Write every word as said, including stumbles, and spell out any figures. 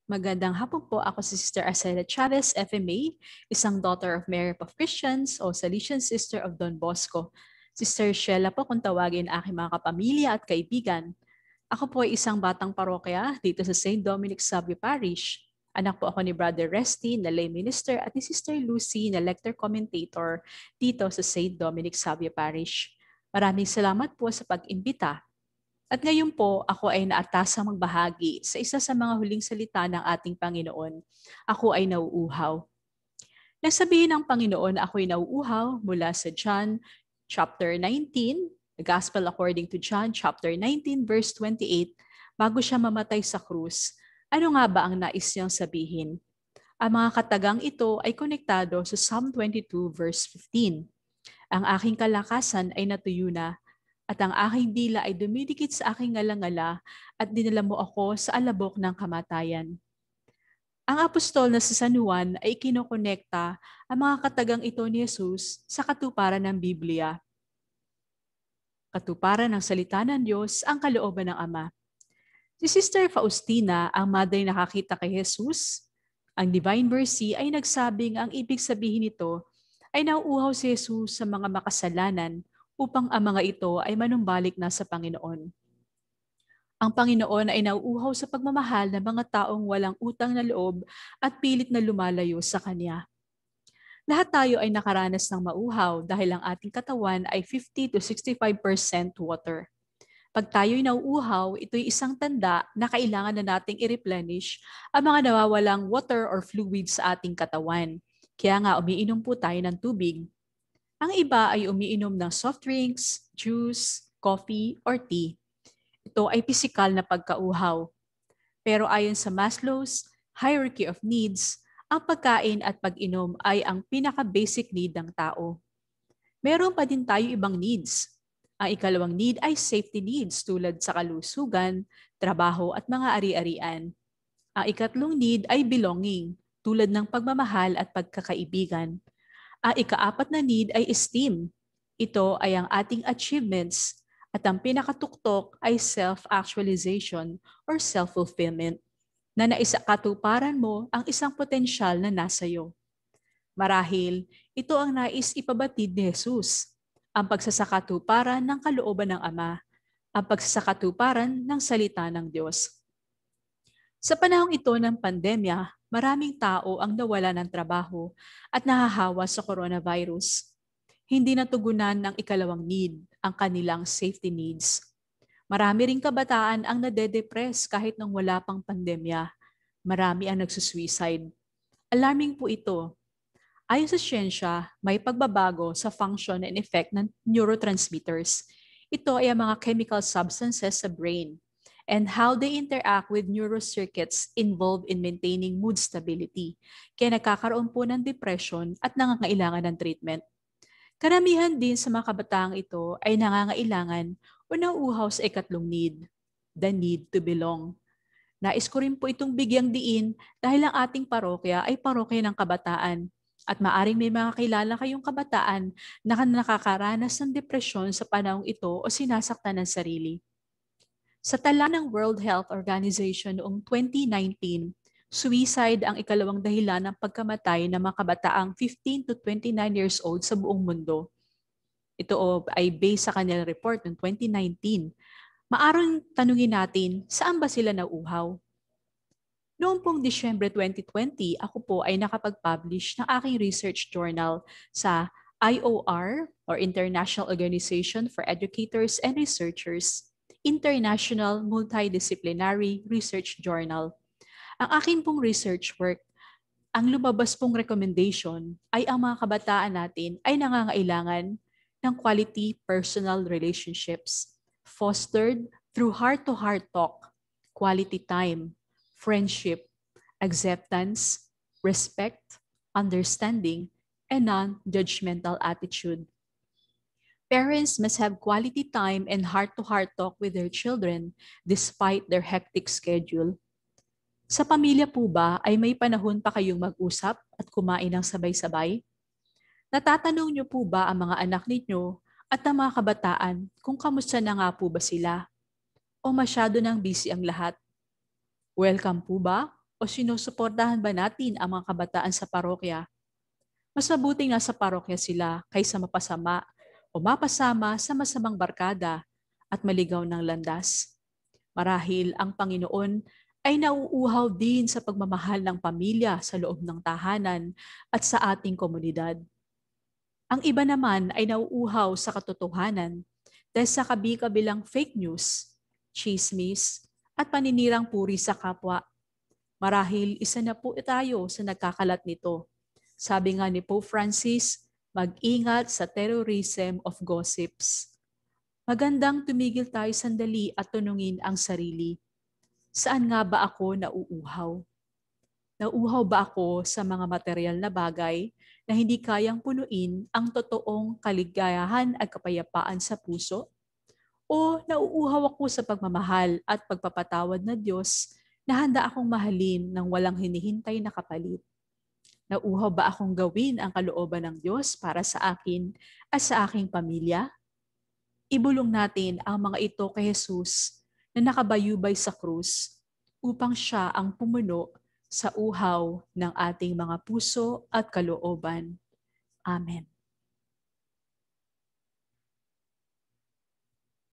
Magandang hapon po. Ako si Sister Arcela Chavez, F M A, isang daughter of Mary of Christians o Salesian Sister of Don Bosco. Sister Sheila po kung tawagin aking mga kapamilya at kaibigan. Ako po ay isang batang parokya dito sa Saint Dominic Savio Parish. Anak po ako ni Brother Resty na lay minister at ni Sister Lucy na lector commentator dito sa Saint Dominic Savio Parish. Maraming salamat po sa pag-imbita. At ngayon po, ako ay naatasang magbahagi sa isa sa mga huling salita ng ating Panginoon. Ako ay nauuhaw. Nagsabihin ng Panginoon na ako ay nauuhaw mula sa John chapter nineteen, the Gospel according to John chapter nineteen verse twenty-eight, bago siya mamatay sa krus. Ano nga ba ang nais niyang sabihin? Ang mga katagang ito ay konektado sa Psalm twenty-two verse fifteen. Ang aking kalakasan ay natuyo na, at ang aking dila ay dumidikit sa aking ngalangala at dinala mo ako sa alabok ng kamatayan. Ang apostol na si San Juan ay kinokonekta ang mga katagang ito ni Jesus sa katuparan ng Biblia. Katuparan ng salita ng Diyos ang kalooban ng Ama. Si Sister Faustina, ang mother nakakita kay Jesus, ang Divine Mercy ay nagsabing ang ibig sabihin nito ay nauuhaw si Jesus sa mga makasalanan upang ang mga ito ay manumbalik na sa Panginoon. Ang Panginoon ay nauuhaw sa pagmamahal ng mga taong walang utang na loob at pilit na lumalayo sa Kanya. Lahat tayo ay nakaranas ng mauhaw dahil ang ating katawan ay fifty to sixty-five percent water. Pag tayo'y nauuhaw, ito'y isang tanda na kailangan na nating i-replenish ang mga nawawalang water or fluids sa ating katawan. Kaya nga umiinom po tayo ng tubig. Ang iba ay umiinom ng soft drinks, juice, coffee, or tea. Ito ay pisikal na pagkauhaw. Pero ayon sa Maslow's hierarchy of needs, ang pagkain at pag-inom ay ang pinaka-basic need ng tao. Meron pa din tayo ibang needs. Ang ikalawang need ay safety needs tulad sa kalusugan, trabaho at mga ari-arian. Ang ikatlong need ay belonging tulad ng pagmamahal at pagkakaibigan. Ang ikaapat na need ay esteem. Ito ay ang ating achievements at ang pinakatuktok ay self-actualization or self-fulfillment na naisakatuparan mo ang isang potensyal na nasa iyo. Marahil, ito ang nais ipabatid ni Jesus, ang pagsasakatuparan ng kalooban ng Ama, ang pagsasakatuparan ng salita ng Diyos. Sa panahong ito ng pandemya, maraming tao ang nawala ng trabaho at nahahawa sa coronavirus. Hindi natugunan ng ikalawang need, ang kanilang safety needs. Marami ring kabataan ang nade-depress kahit nang wala pang pandemya. Marami ang nagsusuicide. Alarming po ito. Ayon sa siyensya, may pagbabago sa function and effect ng neurotransmitters. Ito ay ang mga chemical substances sa brain and how they interact with neurocircuits involved in maintaining mood stability. Kaya nagkakaroon po ng depression at nangangailangan ng treatment. Karamihan din sa mga kabataang ito ay nangangailangan o nauuhaw sa ikatlong need, the need to belong. Nais ko rin po itong bigyang diin dahil ang ating parokya ay parokya ng kabataan at maaring may mga kilala kayong kabataan na nakakaranas ng depresyon sa panahong ito o sinasaktan ng sarili. Sa tala ng World Health Organization noong twenty nineteen, suicide ang ikalawang dahilan ng pagkamatay ng mga kabataang fifteen to twenty-nine years old sa buong mundo. Ito ay based sa kanilang report ng twenty nineteen. Maaring tanungin natin, saan ba sila nauuhaw? Noong pong Disyembre twenty twenty, ako po ay nakapag-publish ng aking research journal sa I O R or International Organization for Educators and Researchers, International Multidisciplinary Research Journal. Ang akin pong research work, ang lumabas pong recommendation ay ang mga kabataan natin ay nangangailangan ng quality personal relationships fostered through heart-to-heart talk, quality time, friendship, acceptance, respect, understanding, and non-judgmental attitude. Parents must have quality time and heart-to-heart talk with their children despite their hectic schedule. Sa pamilya po ba ay may panahon pa kayong mag-usap at kumain ng sabay-sabay? Natatanong niyo po ba ang mga anak ninyo at ang mga kabataan kung kamusta na nga po ba sila? O masyado nang busy ang lahat? Welcome po ba O sinusuportahan ba natin ang mga kabataan sa parokya? Mas mabuting nasa parokya sila kaysa mapasama o mapasama sa masamang barkada at maligaw ng landas. Marahil ang Panginoon ay nauuhaw din sa pagmamahal ng pamilya sa loob ng tahanan at sa ating komunidad. Ang iba naman ay nauuhaw sa katotohanan dahil sa kabi-kabilang fake news, chismis, at paninirang puri sa kapwa. Marahil isa na po tayo sa nagkakalat nito. Sabi nga ni Pope Francis, mag-ingat sa terrorism of gossips. Magandang tumigil tayo sandali at tunungin ang sarili. Saan nga ba ako nauuhaw? Nauuhaw ba ako sa mga material na bagay na hindi kayang punuin ang totoong kaligayahan at kapayapaan sa puso? O nauuhaw ako sa pagmamahal at pagpapatawad na Diyos na handa akong mahalin ng walang hinihintay na kapalit? Nauuhaw ba akong gawin ang kalooban ng Diyos para sa akin at sa aking pamilya? Ibulong natin ang mga ito kay Jesus na nakabayubay sa krus upang siya ang pumuno sa uhaw ng ating mga puso at kalooban. Amen.